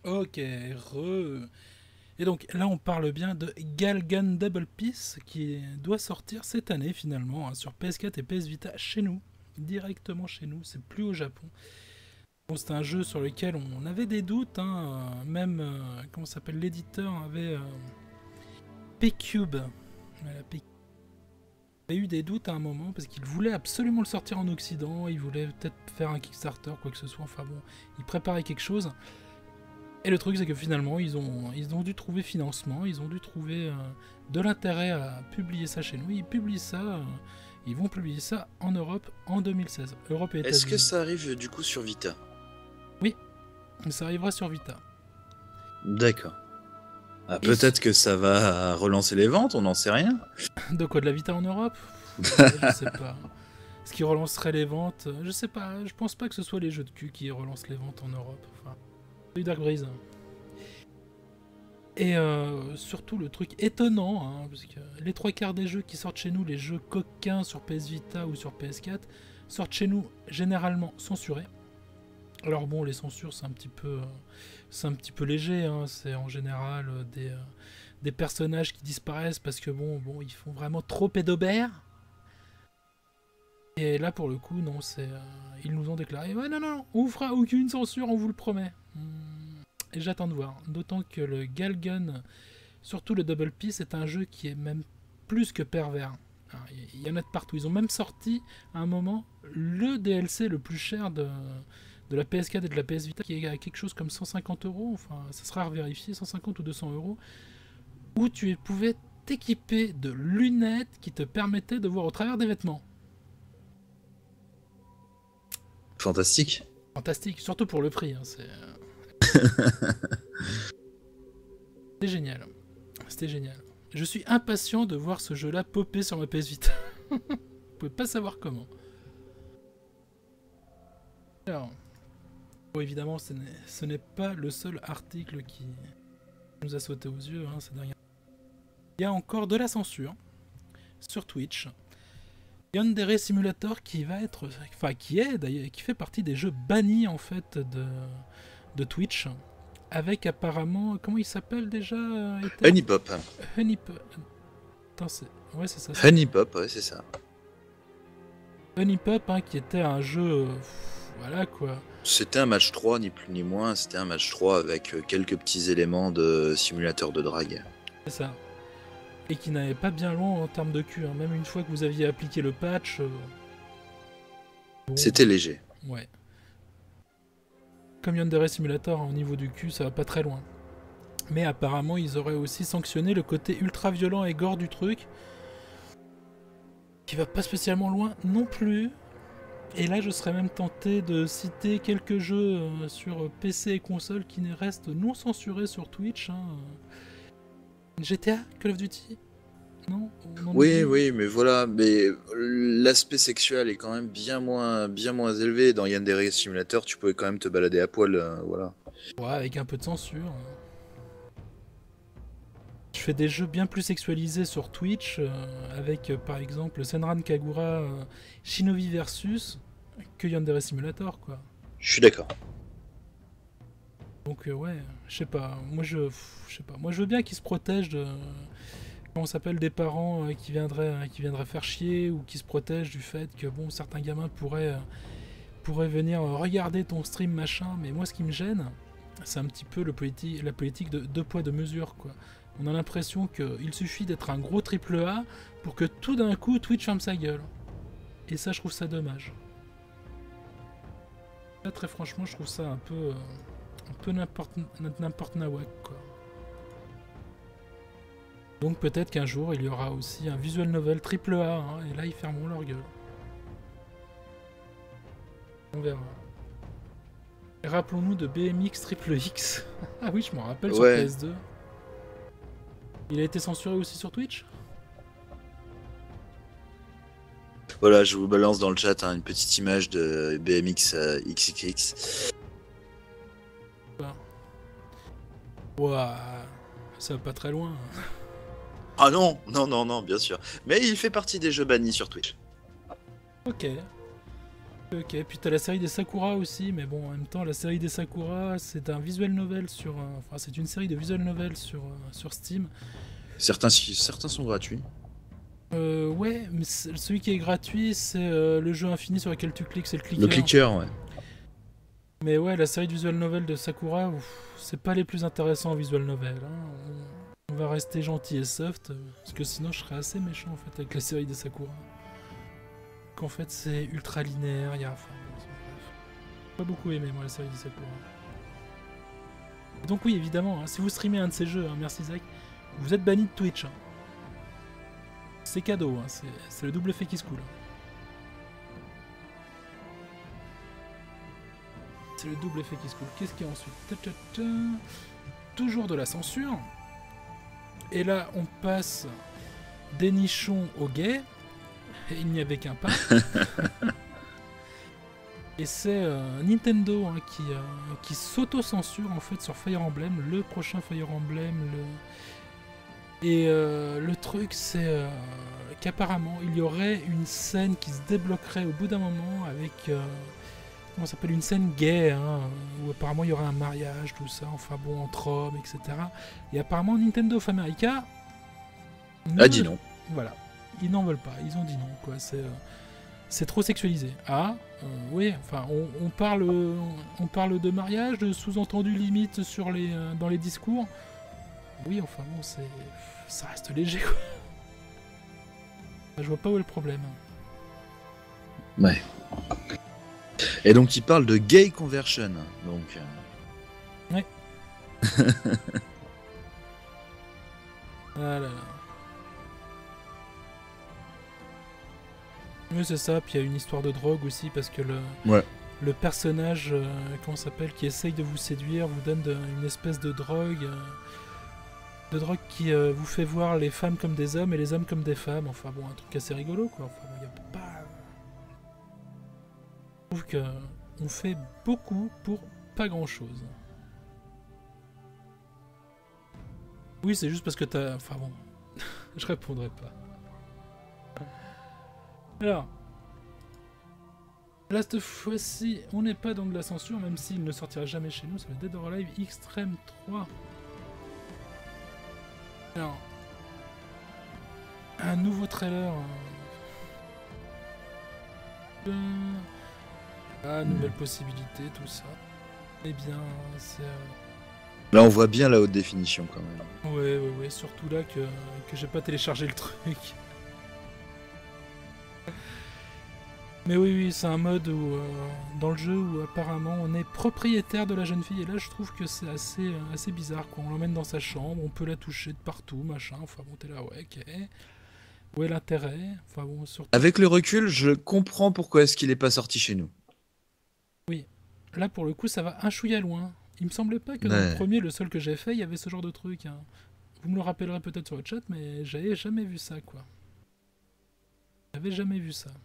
Ok, re. Et donc là, on parle bien de Galgun Double Peace qui doit sortir cette année finalement hein, sur PS4 et PS Vita chez nous, directement chez nous. C'est plus au Japon. Bon, c'est un jeu sur lequel on avait des doutes, hein, même comment s'appelle l'éditeur avait P-Cube. Voilà, avait eu des doutes à un moment parce qu'il voulait absolument le sortir en Occident, il voulait peut-être faire un Kickstarter, quoi que ce soit. Enfin bon, il préparait quelque chose. Et le truc, c'est que finalement, ils ont dû trouver financement, ils ont dû trouver de l'intérêt à publier ça chez nous. Ils publient ça, ils vont publier ça en Europe en 2016. Europe et Est-ce que États-Unis. ça arrive du coup sur Vita? Oui, ça arrivera sur Vita. D'accord. Ah, Et peut-être que ça va relancer les ventes, on n'en sait rien. de quoi, de la Vita en Europe? Ouais, je sais pas. Ce qui relancerait les ventes, je sais pas. Je pense pas que ce soit les jeux de cul qui relancent les ventes en Europe. Enfin, Dark Breeze. Et surtout le truc étonnant, hein, parce que les trois quarts des jeux qui sortent chez nous, les jeux coquins sur PS Vita ou sur PS4, sortent chez nous généralement censurés. Alors bon, les censures c'est un petit peu léger, hein, c'est en général des personnages qui disparaissent parce que bon, ils font vraiment trop pédobère. Et là pour le coup, non, ils nous ont déclaré, ouais non, on vous fera aucune censure, on vous le promet. Et j'attends de voir. D'autant que le Galgun, surtout le Double Peace, est un jeu qui est même plus que pervers. Il y en a de partout. Ils ont même sorti à un moment le DLC le plus cher de la PS4 et de la PS Vita, qui est à quelque chose comme 150 €. Enfin, ça sera à revérifier, 150 ou 200 €, où tu pouvais t'équiper de lunettes qui te permettaient de voir au travers des vêtements. Fantastique. Fantastique, surtout pour le prix. Hein, c'était génial. C'était génial. Je suis impatient de voir ce jeu-là popper sur ma PS Vita. Vous pouvez pas savoir comment. Alors, bon, évidemment, ce n'est pas le seul article qui nous a sauté aux yeux hein, ces dernières. Il y a encore de la censure sur Twitch. Yandere Simulator qui va être, enfin qui est d'ailleurs, qui fait partie des jeux bannis en fait de Twitch, avec apparemment, comment il s'appelle déjà Honeypop. Honeypop. Attends, ouais c'est ça. Honeypop, ouais c'est ça. Honeypop hein, qui était un jeu, voilà quoi. C'était un match 3, ni plus ni moins, c'était un match 3 avec quelques petits éléments de simulateur de drague. C'est ça. Et qui n'allait pas bien loin en termes de cul, hein. Même une fois que vous aviez appliqué le patch. Bon, c'était léger. Ouais. Comme Yandere Simulator, hein, au niveau du cul, ça va pas très loin. Mais apparemment, ils auraient aussi sanctionné le côté ultra violent et gore du truc, qui va pas spécialement loin non plus. Et là, je serais même tenté de citer quelques jeux sur PC et console qui restent non censurés sur Twitch. Hein. GTA, Call of Duty. Non, oui, mais voilà, mais l'aspect sexuel est quand même bien moins élevé. Dans Yandere Simulator, tu pouvais quand même te balader à poil, voilà. Ouais, avec un peu de censure. Je fais des jeux bien plus sexualisés sur Twitch, avec par exemple Senran Kagura Shinobi Versus, que Yandere Simulator, quoi. Je suis d'accord. Donc ouais, je sais pas. Moi je veux bien qu'ils se protègent de comment ça s'appelle des parents qui viendraient faire chier ou qui se protègent du fait que bon certains gamins pourraient venir regarder ton stream machin. Mais moi ce qui me gêne, c'est un petit peu la politique de deux poids deux mesures quoi. On a l'impression qu'il suffit d'être un gros triple A pour que tout d'un coup Twitch ferme sa gueule. Et ça je trouve ça dommage. Là très franchement je trouve ça un peu n'importe nawak quoi. Donc peut-être qu'un jour il y aura aussi un visual novel triple A hein, et là ils fermeront leur gueule. On verra. Et rappelons-nous de BMX Triple X. Ah oui je m'en rappelle sur PS2. Il a été censuré aussi sur Twitch. Voilà, je vous balance dans le chat hein, une petite image de BMX XXX. Ouah, ça va pas très loin. Ah non, bien sûr. Mais il fait partie des jeux bannis sur Twitch. Ok. Ok, puis t'as la série des Sakura aussi, mais bon, en même temps, la série des Sakura, c'est un visual novel sur... enfin, c'est une série de visual novels sur Steam. Certains sont gratuits. Ouais, mais celui qui est gratuit, c'est le jeu infini sur lequel tu cliques, c'est le clicker. Le clicker, ouais. Mais ouais, la série de visual novel de Sakura, c'est pas les plus intéressants en visual novel. Hein. On va rester gentil et soft, parce que sinon je serais assez méchant en fait avec la série des Sakura. Qu'en fait c'est ultra linéaire, il y a... Enfin, bref. Pas beaucoup aimé moi la série des Sakura. Donc oui, évidemment, hein, si vous streamez un de ces jeux, hein, merci Zach, vous êtes banni de Twitch. Hein. C'est cadeau, hein, c'est le double effet qui se coule. C'est le double effet qui se coule. Qu'est-ce qu'il y a ensuite? Toujours de la censure. Et là, on passe des nichons aux gays. Et il n'y avait qu'un pas. Et c'est Nintendo hein, qui s'auto-censure en fait sur Fire Emblem, le prochain Fire Emblem. Et le truc, c'est qu'apparemment, il y aurait une scène qui se débloquerait au bout d'un moment avec... comment ça s'appelle, une scène gay, hein, où apparemment il y aurait un mariage, tout ça, enfin bon, entre hommes, etc. Et apparemment Nintendo of America a dit non. Voilà, ils n'en veulent pas, ils ont dit non, quoi, c'est trop sexualisé. Ah, oui, enfin, on parle de mariage, de sous-entendu limite sur dans les discours. Oui, enfin bon, ça reste léger, quoi. Je vois pas où est le problème. Ouais. Et donc il parle de gay conversion, donc... Ouais. Ah là là. Oui c'est ça, puis il y a une histoire de drogue aussi, parce que le personnage, comment ça s'appelle, qui essaye de vous séduire, vous donne une espèce de drogue qui vous fait voir les femmes comme des hommes et les hommes comme des femmes, enfin bon, un truc assez rigolo quoi, enfin bon, y a pas... Je trouve que on fait beaucoup pour pas grand chose. Oui, c'est juste parce que t'as... Enfin bon, je répondrai pas. Alors, là cette fois-ci, on n'est pas dans de la censure, même s'il ne sortira jamais chez nous, c'est le Dead or Alive Extreme 3. Alors, un nouveau trailer. Nouvelle possibilité, tout ça. Eh bien, c'est... Là, on voit bien la haute définition, quand même. Ouais, surtout là que j'ai pas téléchargé le truc. Mais oui, c'est un mode où, dans le jeu où apparemment on est propriétaire de la jeune fille. Et là, je trouve que c'est assez bizarre, quoi. On l'emmène dans sa chambre, on peut la toucher de partout, machin. Enfin bon, t'es là, ouais, ok. Où est l'intérêt? Enfin bon, surtout... Avec le recul, je comprends pourquoi est-ce qu'il est pas sorti chez nous. Oui. Là, pour le coup, ça va un chouïa loin. Il me semblait pas que dans le premier, le seul que j'ai fait, il y avait ce genre de truc. Hein. Vous me le rappellerez peut-être sur le chat, mais j'avais jamais vu ça, quoi. J'avais jamais vu ça.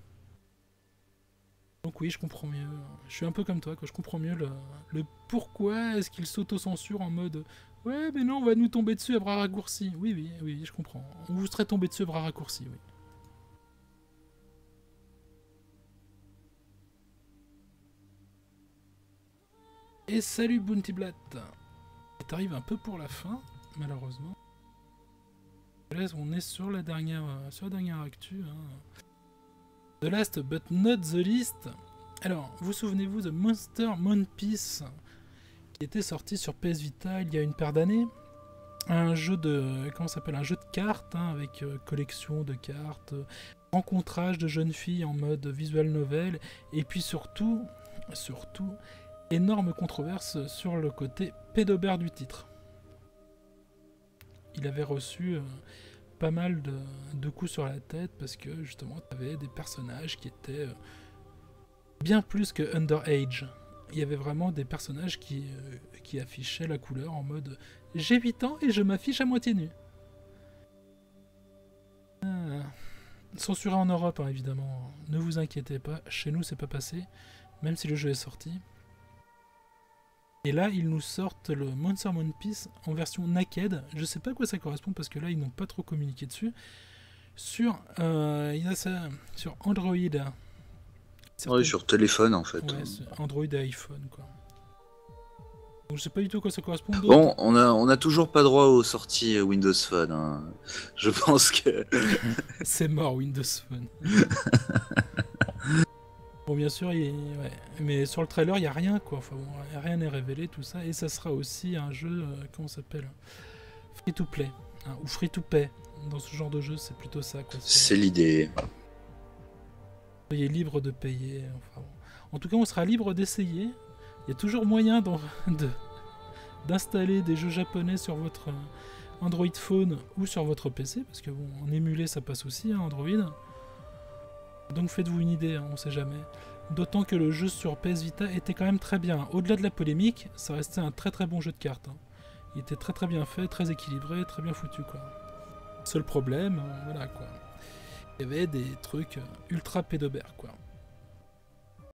Donc oui, je comprends mieux. Je suis un peu comme toi, quoi. Je comprends mieux le pourquoi est-ce qu'il s'auto-censure en mode ouais, mais non, on va nous tomber dessus à bras raccourcis. Oui, je comprends. On vous serait tombé dessus à bras raccourcis, oui. Et salut Bounty Blatt. T'arrives un peu pour la fin, malheureusement. Là, on est sur la dernière actu. Hein. The last but not the least. Alors, vous souvenez-vous de Monster Mouthpiece, qui était sorti sur PS Vita il y a une paire d'années. Un jeu de... comment ça s'appelle? Un jeu de cartes, hein, avec collection de cartes, rencontrage de jeunes filles en mode visual novel, et puis surtout, énorme controverse sur le côté pédobère du titre. Il avait reçu pas mal de coups sur la tête parce que justement tu avais des personnages qui étaient bien plus que underage. Il y avait vraiment des personnages qui affichaient la couleur en mode j'ai 8 ans et je m'affiche à moitié nu. Censuré en Europe, hein, évidemment. Ne vous inquiétez pas, chez nous c'est pas passé, même si le jeu est sorti. Et là, ils nous sortent le Monster Mouthpiece en version naked. Je sais pas à quoi ça correspond parce que là, ils n'ont pas trop communiqué dessus. Il y a ça sur Android. Ouais, sur téléphone en fait. Ouais, c'est Android et iPhone, quoi. Donc je sais pas du tout à quoi ça correspond. Bon, on a toujours pas droit aux sorties Windows Phone. Hein. Je pense que... C'est mort, Windows Phone. Bon, bien sûr, ouais. Mais sur le trailer, il n'y a rien, quoi. Enfin, bon, rien n'est révélé, tout ça. Et ça sera aussi un jeu, comment ça s'appelle, free-to-play, hein, ou free-to-pay. Dans ce genre de jeu, c'est plutôt ça, quoi. C'est l'idée. Soyez libre de payer. Enfin, bon. En tout cas, on sera libre d'essayer. Il y a toujours moyen d'installer des jeux japonais sur votre Android Phone ou sur votre PC, parce que bon, en émulé, ça passe aussi, hein, Android. Donc faites-vous une idée, hein, on sait jamais. D'autant que le jeu sur PS Vita était quand même très bien. Au-delà de la polémique, ça restait un très très bon jeu de cartes. Hein. Il était très très bien fait, très équilibré, très bien foutu, quoi. Seul problème, voilà, quoi. Il y avait des trucs ultra pédobères, quoi.